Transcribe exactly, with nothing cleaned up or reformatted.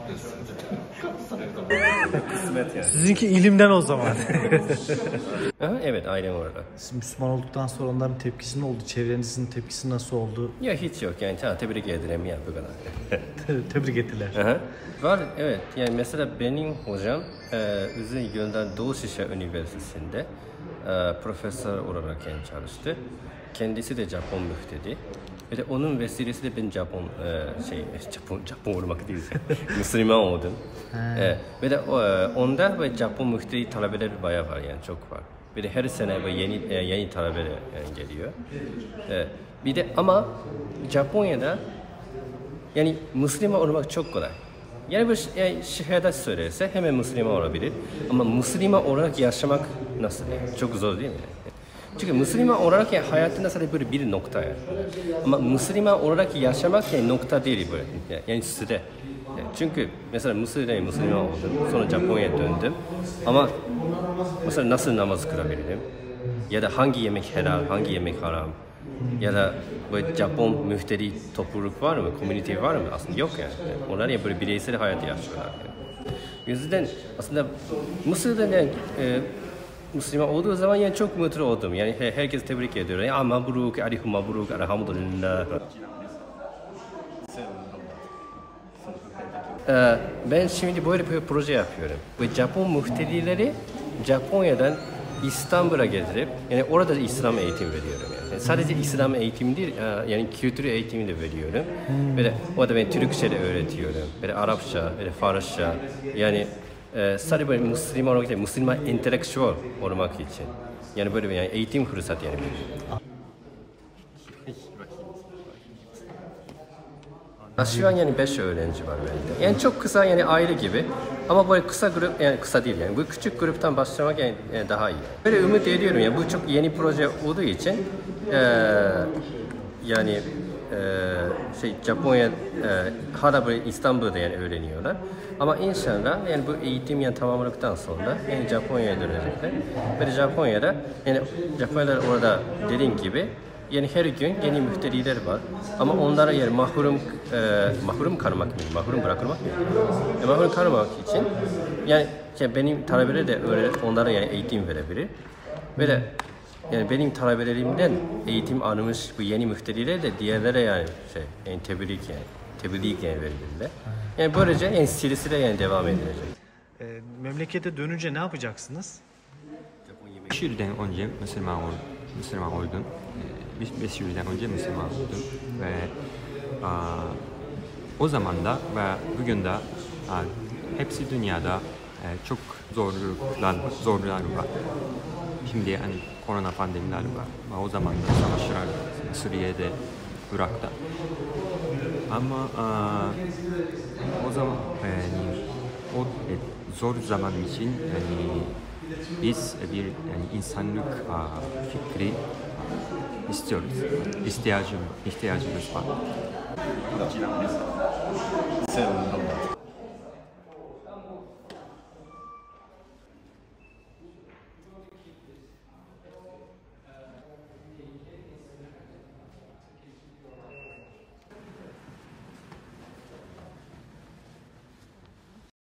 Kısmet yani. Sizinki ilimden o zaman. Aha, evet, ailem orada. Siz Müslüman olduktan sonra onların tepkisi ne oldu? Çevrenizin tepkisi nasıl oldu? Ya hiç yok yani, ta tebrik ederim ya, bu kadar. Tebrik ettiler. Aha. Var, evet. Yani mesela benim hocam e, Uzun Göl'den Doğu Şişe Üniversitesi'nde e, profesör olarak yani çalıştı. Kendisi de Japon müftedi. Ve de onun vesilesiyle ben Japon e, şey Japon Japon olmak değil, Müslüman oldum. E, ve de e, onda ve Japon müftedi talebeleri bayağı var yani, çok var. Bir de her sene böyle yeni e, yeni talebeler yani geliyor. E, bir de ama Japonya'da yani Müslüman olmak çok kolay. Yani bir yani şehadet söylerse hemen Müslüman olabilir. Ama Müslüman olarak yaşamak nasıl yani? Çok zor değil mi? Çünkü Müslüman olarak yani hayatında sadece böyle bir nokta yani. Ama Müslüman olarak yaşamak yani nokta değil böyle. Yani süre. Yani çünkü mesela Mısır'da Müslüman oldum. Sonra Japonya'ya döndüm. Ama mesela nasıl namaz kılabilirim? Ya da hangi yemek helal, hangi yemek haram? Ya da böyle Japon müftedi topluluk var mı? Komünite var mı? Aslında yok yani. yani onlar ya böyle bireysel hayat yaşıyorlar. Yani. O yüzden aslında Mısır'da yani e, Müslüman olduğu zaman yani çok mutlu oldum. Yani herkes tebrik ediyor. Ya mabruk, alihu mabruk, elhamdülillah. Ee, ben şimdi böyle bir proje yapıyorum. Bu Japon müftedileri Japonya'dan İstanbul'a getirip yani orada İslam eğitim veriyorum yani. Yani sadece İslam eğitimi değil, yani kültür eğitimi de veriyorum. Hmm. Böyle orada ben Türkçe de öğretiyorum. Böyle Arapça, böyle Farsça. Yani e, sadece böyle Müslüman olmak için, Müslüman entelektüel olmak için. Yani böyle yani eğitim fırsatı yani. Şu an yani beş öğrenci var bende. Yani çok kısa yani aile gibi. Ama böyle kısa grup yani kısa değil yani. Bu küçük gruptan başlamak yani, yani daha iyi. Böyle ümit ediyorum yani bu çok yeni proje olduğu için e, yani e, şey Japonya e, hala böyle İstanbul'da yani öğreniyorlar. Ama inşallah yani bu eğitim yani tamamladıktan sonra yani Japonya'ya dönecekler. Ve Japonya'da yani Japonyalar orada dediğim gibi yani her gün yeni müftediler var. Ama onlara yer mahrum e, mahrum kalmak mı? Mahrum bırakılmak mı? E, mahrum kalmak için yani şey, benim talebeler de öyle onlara yani eğitim verebilir. Ve de yani benim talebelerimden eğitim almış bu yeni müftediler de diğerlere yani şey yani tebrik yani tebrik yani verilirler. Yani böylece yani silsile yani devam edilecek. E, memlekete dönünce ne yapacaksınız? beş yıldan önce Müslüman oldum. Müslüman oldum. beş yıldan önce Müslüman oldum ve a, o zaman da ve bugün de a, hepsi dünyada e, çok zorluklar, zorluklar var. Şimdi hani korona pandemiler var. O zaman da savaşlar Suriye'de, Irak'ta. Ama a, o zaman yani o e, zor zaman için yani biz bir yani insanlık a, fikri istiyoruz. İhtiyacım, ihtiyacımız var.